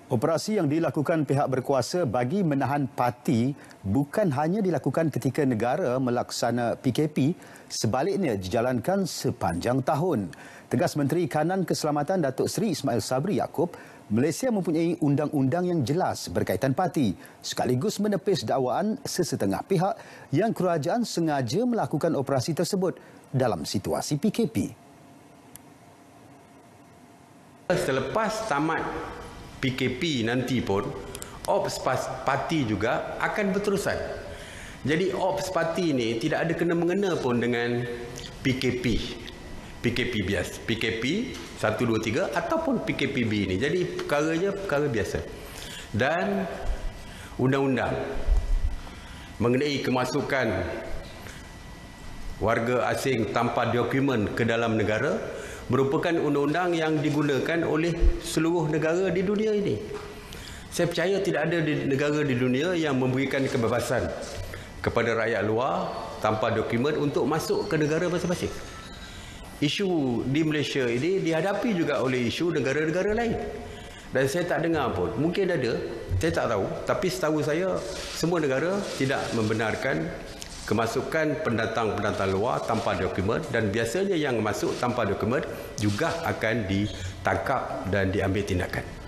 Operasi yang dilakukan pihak berkuasa bagi menahan parti bukan hanya dilakukan ketika negara melaksana PKP, sebaliknya dijalankan sepanjang tahun. Tegas Menteri Kanan Keselamatan Datuk Seri Ismail Sabri Yaakob, Malaysia mempunyai undang-undang yang jelas berkaitan parti, sekaligus menepis dakwaan sesetengah pihak yang kerajaan sengaja melakukan operasi tersebut dalam situasi PKP. Selepas tamat PKP nanti pun, ops parti juga akan berterusan. Jadi ops parti ini tidak ada kena-mengena pun dengan PKP. PKP biasa, PKP 1, 2, 3 ataupun PKPB ini. Jadi perkaranya perkara biasa. Dan undang-undang mengenai kemasukan warga asing tanpa dokumen ke dalam negara merupakan undang-undang yang digunakan oleh seluruh negara di dunia ini. Saya percaya tidak ada negara di dunia yang memberikan kebebasan kepada rakyat luar tanpa dokumen untuk masuk ke negara masing-masing. Isu di Malaysia ini dihadapi juga oleh isu negara-negara lain. Dan saya tak dengar pun, mungkin ada, saya tak tahu, tapi setahu saya semua negara tidak membenarkan kemasukan pendatang-pendatang luar tanpa dokumen, dan biasanya yang masuk tanpa dokumen juga akan ditangkap dan diambil tindakan.